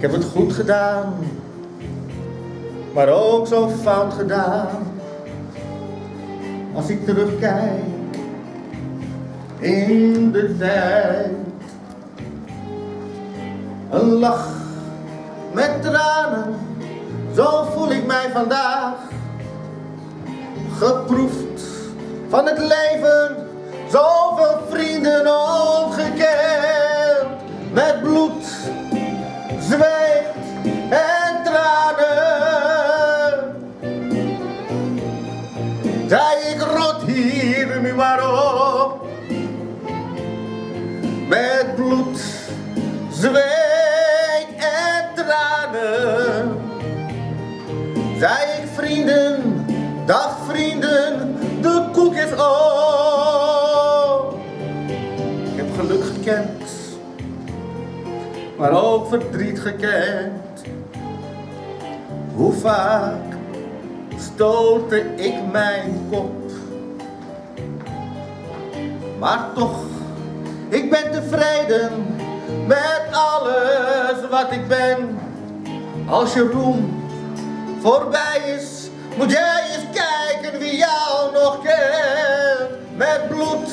heb het goed gedaan, maar ook zo fout gedaan. Als ik terugkijk in de tijd, een lach met tranen, zo voel ik mij vandaag. Geproefd van het leven, zoveel vrienden ongekend. Met bloed, zweet en tranen. Zei ik rot hier nu maar op. Met bloed, zweet en tranen. Zei ik vrienden, dag vrienden, de koek is op. Ik heb geluk gekend, maar ook verdriet gekend. Hoe vaak stootte ik mijn kop. Maar toch, ik ben tevreden met alles wat ik ben. Als je roem voorbij is, moet jij eens kijken wie jou nog kent. Met bloed,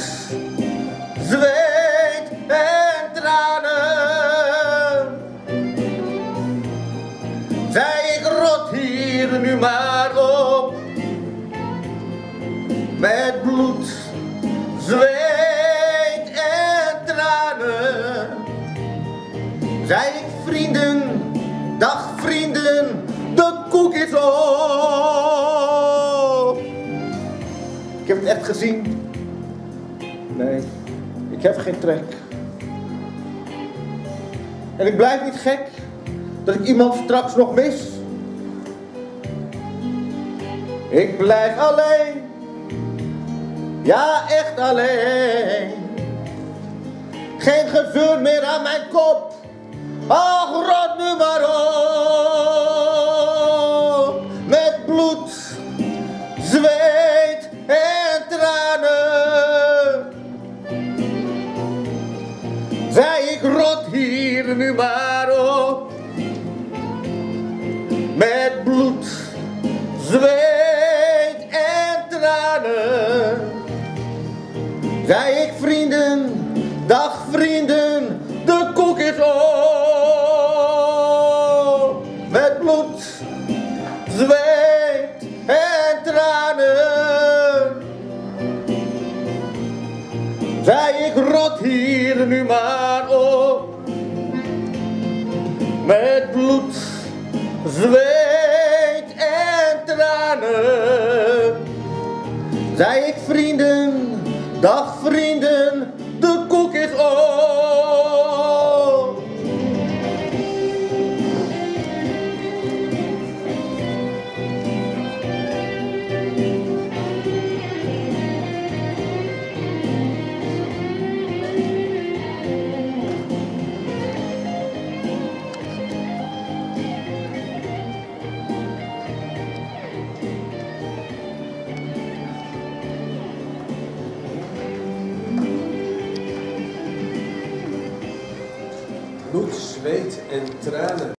zweet en tranen. Zei ik rot hier nu maar op. Met bloed, zweet en tranen. Zei ik vrienden, dag vrienden, de koek is op. Ik heb het echt gezien. Nee, ik heb geen trek. En ik blijf niet gek dat ik iemand straks nog mis. Ik blijf alleen. Ja, echt alleen. Geen gezeur meer aan mijn kop. Ach, rot nu maar op. Met bloed, zweet en tranen. Zei ik rot hier nu maar op. Met bloed, zweet en tranen. Zei ik vrienden, dag vrienden, de koek is op. Met bloed, zweet en tranen. Zei ik rot hier nu maar op. Met bloed, zweet en tranen. Zei ik vrienden, dag vrienden, de koek is op. Bloed, zweet en tranen.